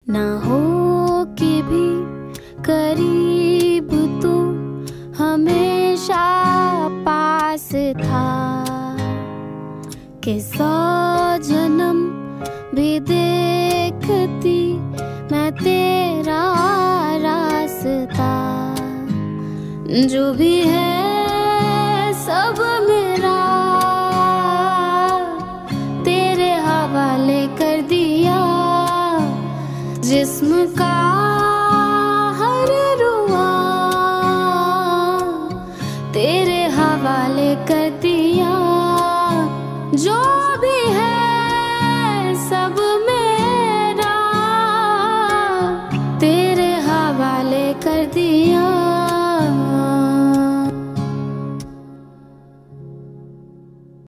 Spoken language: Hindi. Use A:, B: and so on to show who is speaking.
A: ना हो के भी करीब तू हमेशा पास था, कि 100 जन्म भी देखती मैं तेरा रास्ता। जो भी है सब मेरा तेरे हवाले कर दिया, जिस्म का